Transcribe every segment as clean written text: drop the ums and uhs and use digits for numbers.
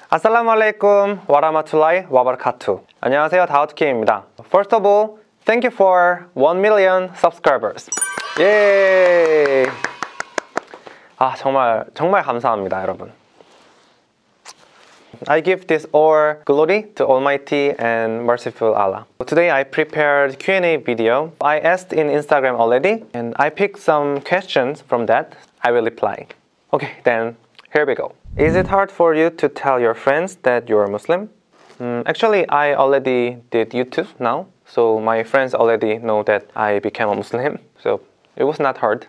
Assalamualaikum warahmatullahi wabarakatuh. 안녕하세요, 다우트킴입니다. First of all, thank you for 1 million subscribers. Yay! 정말 감사합니다, 여러분. I give this all glory to Almighty and merciful Allah. Today I prepared Q&A video. I asked in Instagram already, and I picked some questions from that. I will reply. Okay, then here we go. Is it hard for you to tell your friends that you're Muslim? Actually, I already did YouTube now, so my friends already know that I became a Muslim, so it was not hard.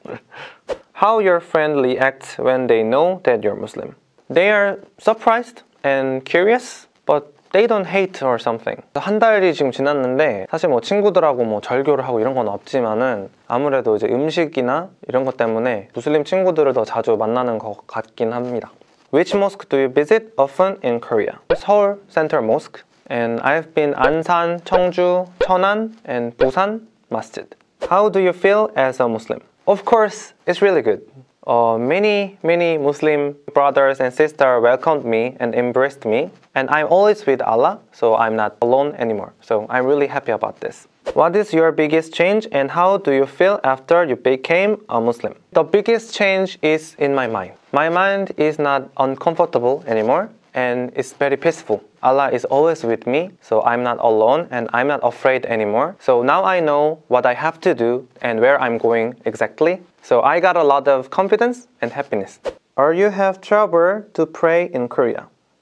How your friend reacts when they know that you're Muslim? They are surprised and curious, but they don't hate or something. 한 달이 지금 지났는데 사실 뭐 친구들하고 절교를 하고 이런 건 없지만은 아무래도 이제 음식이나 이런 것 때문에 무슬림 친구들을 더 자주 만나는 것 같긴 합니다. Which mosque do you visit often in Korea? Seoul Central Mosque, and I've been Ansan, Cheongju, Cheonan, and Busan Masjid. How do you feel as a Muslim? Of course, it's really good. Many Muslim brothers and sisters welcomed me and embraced me, and I'm always with Allah, so I'm not alone anymore. So I'm really happy about this. What is your biggest change and how do you feel after you became a Muslim? The biggest change is in my mind. My mind is not uncomfortable anymore and it's very peaceful. Allah is always with me, so I'm not alone and I'm not afraid anymore. So now I know what I have to do and where I'm going exactly. So I got a lot of confidence and happiness. Are you have trouble to pray in Korea?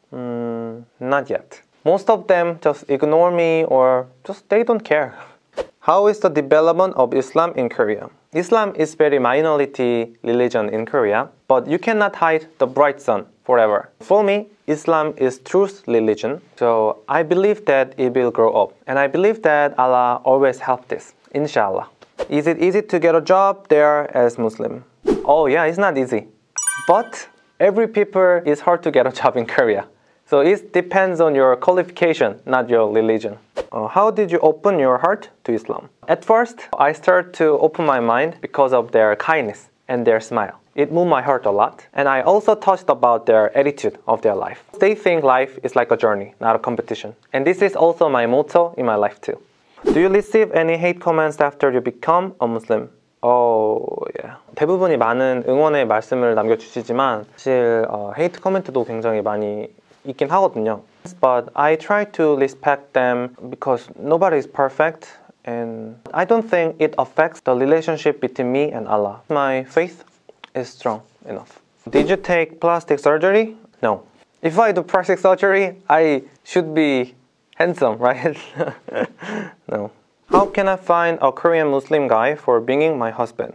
Not yet. Most of them just ignore me or just they don't care. How is the development of Islam in Korea? Islam is very minority religion in Korea, but you cannot hide the bright sun forever. For me, Islam is truth religion, so I believe that it will grow up. And I believe that Allah always help this, inshallah. Is it easy to get a job there as Muslim? Oh yeah, it's not easy. But every people is hard to get a job in Korea. So it depends on your qualification, not your religion. How did you open your heart to Islam? At first, I started to open my mind because of their kindness and their smile. It moved my heart a lot. And I also touched about their attitude of their life. They think life is like a journey, not a competition. And this is also my motto in my life too. Do you receive any hate comments after you become a Muslim? Oh, yeah. 대부분이 많은 응원의 말씀을 남겨주시지만 사실 헤이트 코멘트도 굉장히 많이 있긴 하거든요. But I try to respect them because nobody is perfect and I don't think it affects the relationship between me and Allah. My faith is strong enough. Did you take plastic surgery? No. If I do plastic surgery, I should be handsome, right? No. How can I find a Korean Muslim guy for being my husband?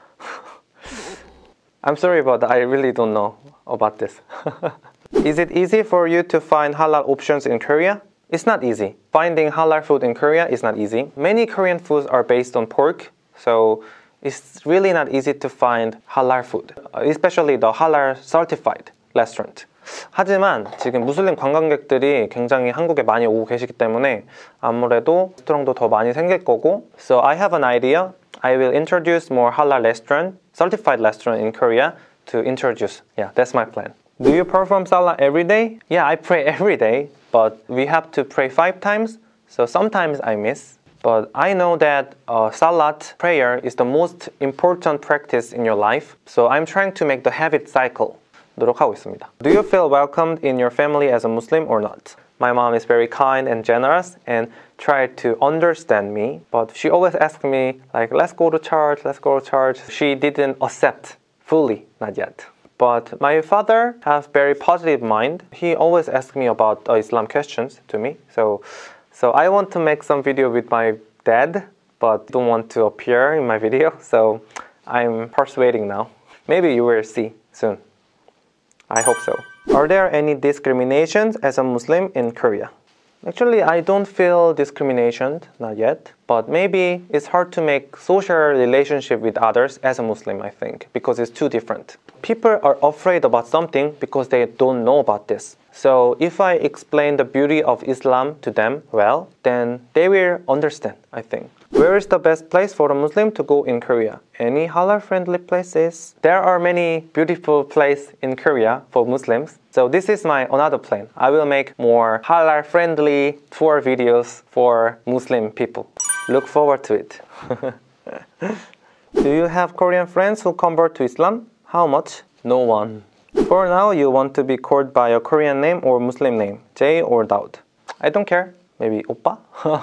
I'm sorry, but I really don't know about this. Is it easy for you to find halal options in Korea? It's not easy. Finding halal food in Korea is not easy. Many Korean foods are based on pork, so it's really not easy to find halal food, especially the halal certified restaurant. 하지만 지금 무슬림 관광객들이 굉장히 한국에 많이 오고 계시기 때문에 아무래도 레스토랑도 더 많이 생길 거고. So I have an idea. I will introduce more halal restaurant, certified restaurant in Korea to introduce. Yeah, that's my plan. Do you perform salah every day? Yeah, I pray every day, but we have to pray 5 times, so sometimes I miss. But I know that salat prayer is the most important practice in your life, so I'm trying to make the habit cycle. 노력하고 있습니다. Do you feel welcomed in your family as a Muslim or not? My mom is very kind and generous and tried to understand me, but she always asked me like, let's go to church. She didn't accept fully, not yet. But my father has very positive mind. He always asks me about Islam questions to me. So I want to make some video with my dad, but don't want to appear in my video. So I'm persuading now. Maybe you will see soon. I hope so. Are there any discriminations as a Muslim in Korea? Actually, I don't feel discrimination, not yet. But maybe it's hard to make social relationship with others as a Muslim, I think, because it's too different. People are afraid about something because they don't know about this. So if I explain the beauty of Islam to them well, then they will understand, I think. Where is the best place for a Muslim to go in Korea? Any halal-friendly places? There are many beautiful places in Korea for Muslims. So this is my another plan. I will make more halal-friendly tour videos for Muslim people. Look forward to it. Do you have Korean friends who convert to Islam? How much? No one. For now, you want to be called by a Korean name or Muslim name, Jay or Daud. I don't care. Maybe Oppa?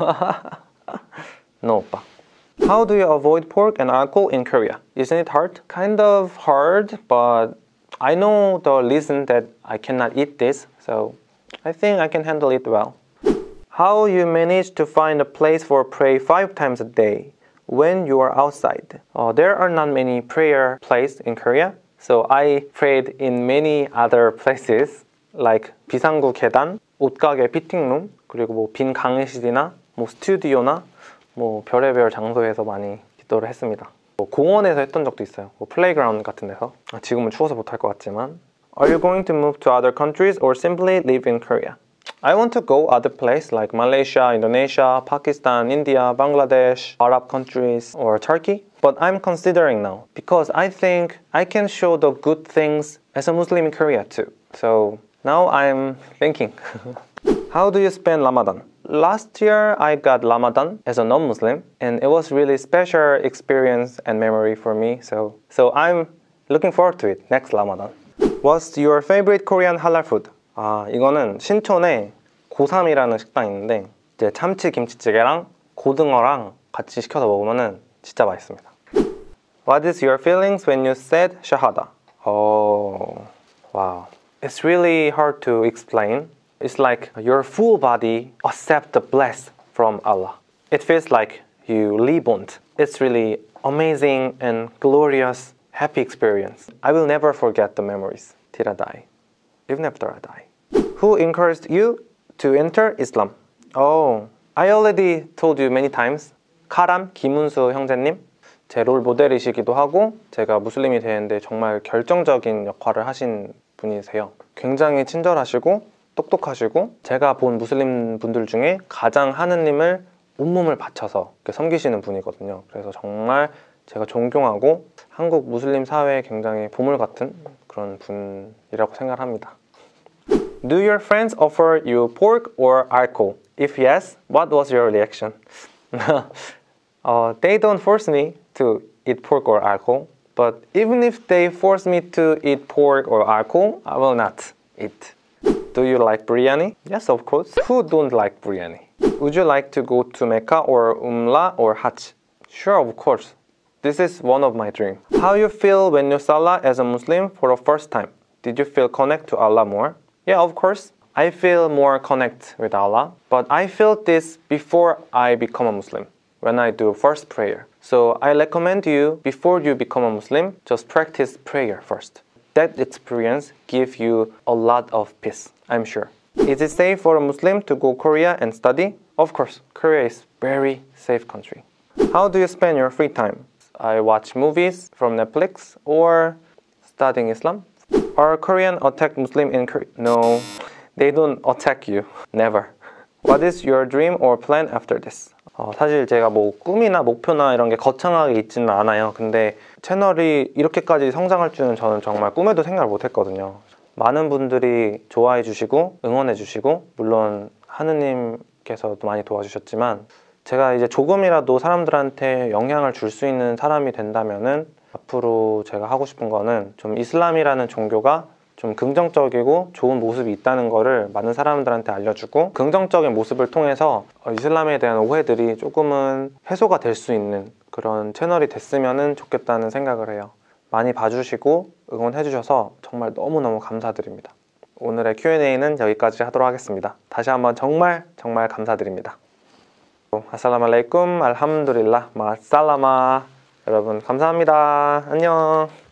No, Oppa. How do you avoid pork and alcohol in Korea? Isn't it hard? Kind of hard, but I know the reason that I cannot eat this, so I think I can handle it well. How you manage to find a place for pray 5 times a day when you are outside? There are not many prayer places in Korea, so I prayed in many other places like 비상구 계단, 옷가게 피팅룸, 그리고 뭐 빈 강의실이나 뭐 스튜디오나 뭐 별의별 장소에서 많이 기도를 했습니다. 뭐 공원에서 했던 적도 있어요. 뭐 플레이그라운드 같은 데서. 지금은 추워서 못할 것 같지만. Are you going to move to other countries or simply live in Korea? I want to go other places like Malaysia, Indonesia, Pakistan, India, Bangladesh, Arab countries, or Turkey. But I'm considering now because I think I can show the good things as a Muslim in Korea too. So now I'm thinking. How do you spend Ramadan? Last year I got Ramadan as a non-Muslim and it was really special experience and memory for me. So I'm looking forward to it next Ramadan. What's your favorite Korean halal food? 이거는 신촌에 고삼이라는 식당이 있는데 이제 참치 김치찌개랑 고등어랑 같이 시켜서 먹으면은 진짜 맛있습니다. What is your feelings when you said shahada? Oh, wow. It's really hard to explain. It's like your full body accept the bless from Allah. It feels like you reborn. It's really amazing and glorious, happy experience. I will never forget the memories till I die, even after I die. Who encouraged you to enter Islam? Oh, I already told you many times. 카람 김은수 형제님, 제 롤 모델이시기도 하고 제가 무슬림이 되는데 정말 결정적인 역할을 하신 분이세요. 굉장히 친절하시고 똑똑하시고 제가 본 무슬림 분들 중에 가장 하느님을 온몸을 바쳐서 섬기시는 분이거든요. 그래서 정말 제가 존경하고 한국 무슬림 사회에 굉장히 보물 같은 그런 분이라고 생각합니다. Do your friends offer you pork or alcohol? If yes, what was your reaction? They don't force me to eat pork or alcohol, but even if they force me to eat pork or alcohol, I will not eat. Do you like biryani? Yes, of course. Who don't like biryani? Would you like to go to Mecca or Umrah or Hajj? Sure, of course. This is one of my dreams. How you feel when you salah as a Muslim for the first time? Did you feel connect to Allah more? Yeah, of course. I feel more connect with Allah, but I felt this before I become a Muslim, when I do first prayer. So I recommend you, before you become a Muslim, just practice prayer first. That experience gives you a lot of peace, I'm sure. Is it safe for a Muslim to go Korea and study? Of course, Korea is very safe country. How do you spend your free time? I watch movies from Netflix or studying Islam. Are Korean attack Muslim in Korea? No, they don't attack you. Never. What is your dream or plan after this? 사실 제가 뭐 꿈이나 목표나 이런 게 거창하게 있지는 않아요. 근데 채널이 이렇게까지 성장할 줄은 저는 정말 꿈에도 생각을 못 했거든요. 많은 분들이 좋아해 주시고 응원해 주시고 물론 하느님께서도 많이 도와주셨지만 제가 이제 조금이라도 사람들한테 영향을 줄 수 있는 사람이 된다면은 앞으로 제가 하고 싶은 거는 좀 이슬람이라는 종교가 좀 긍정적이고 좋은 모습이 있다는 거를 많은 사람들한테 알려주고 긍정적인 모습을 통해서 이슬람에 대한 오해들이 조금은 해소가 될 수 있는 그런 채널이 됐으면 좋겠다는 생각을 해요. 많이 봐주시고 응원해 주셔서 정말 너무너무 감사드립니다. 오늘의 Q&A는 여기까지 하도록 하겠습니다. 다시 한번 정말 감사드립니다. 아살라무 알레이쿰 알함두릴라 마살라마. 여러분 감사합니다. 안녕.